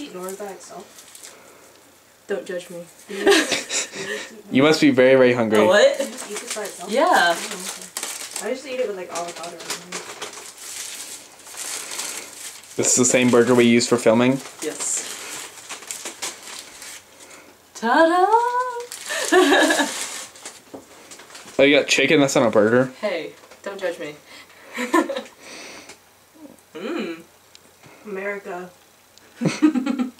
ignored by itself? Don't judge me. You must be very, very hungry. Oh, what? You just eat it by itself? Yeah. Oh, okay. I just eat it with like avocado. This is the same burger we used for filming? Yes. Ta-da! Oh, you got chicken? That's not a burger. Hey, don't judge me. America.